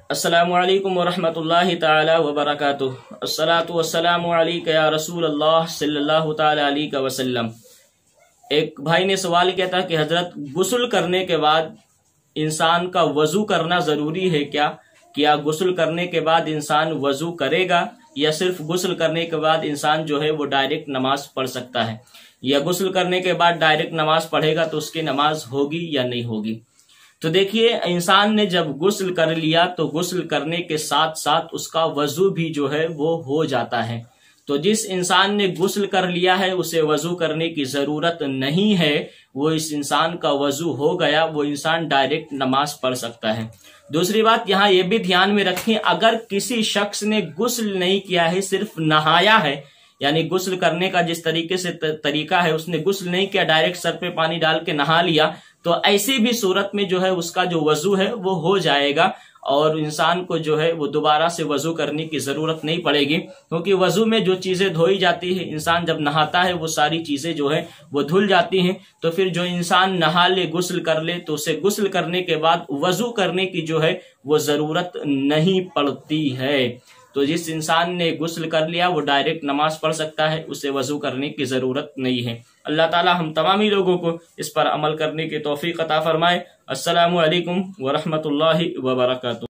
السلام علیکم ورحمۃ اللہ تعالی وبرکاتہ۔ الصلاۃ والسلام علیک یا رسول اللہ صلی اللہ تعالی علیہ وسلم۔ ایک بھائی نے سوال کیا تھا کہ حضرت غسل کرنے کے بعد انسان کا وضو کرنا ضروری ہے کیا غسل کرنے کے بعد انسان وضو کرے گا یا صرف غسل کرنے کے بعد انسان جو ہے وہ ڈائریکٹ نماز پڑھ سکتا ہے، یا غسل کرنے کے بعد ڈائریکٹ نماز پڑھے گا تو اس کی نماز ہوگی یا نہیں ہوگی؟ تو دیکھیے، انسان نے جب غسل کر لیا تو غسل کرنے کے ساتھ ساتھ اس کا وضو بھی جو ہے وہ ہو جاتا ہے۔ تو جس انسان نے غسل کر لیا ہے اسے وضو کرنے کی ضرورت نہیں ہے، وہ اس انسان کا وضو ہو گیا، وہ انسان ڈائریکٹ نماز پڑھ سکتا ہے۔ دوسری بات یہاں یہ بھی دھیان میں رکھیں، اگر کسی شخص نے غسل نہیں کیا ہے، صرف نہایا ہے، یعنی غسل کرنے کا جس طریقے سے طریقہ ہے اس نے غسل نہیں کیا، ڈائریکٹ سر پہ پانی ڈال کے نہا لیا، تو ایسی بھی صورت میں جو ہے اس کا جو وضو ہے وہ ہو جائے گا، اور انسان کو جو ہے وہ دوبارہ سے وضو کرنے کی ضرورت نہیں پڑے گی، کیونکہ وضو میں جو چیزیں دھوئی جاتی ہیں، انسان جب نہاتا ہے وہ ساری چیزیں جو ہے وہ دھل جاتی ہیں۔ تو پھر جو انسان نہا لے، غسل کر لے، تو اسے غسل کرنے کے بعد وضو کرنے کی جو ہے وہ ضرورت نہیں پڑتی ہے۔ تو جس انسان نے غسل کر لیا وہ ڈائریکٹ نماز پڑھ سکتا ہے، اسے وضو کرنے کی ضرورت نہیں ہے۔ اللہ تعالی ہم تمامی لوگوں کو اس پر عمل کرنے کی توفیق عطا فرمائے۔ السلام علیکم ورحمۃ اللہ وبرکاتہ۔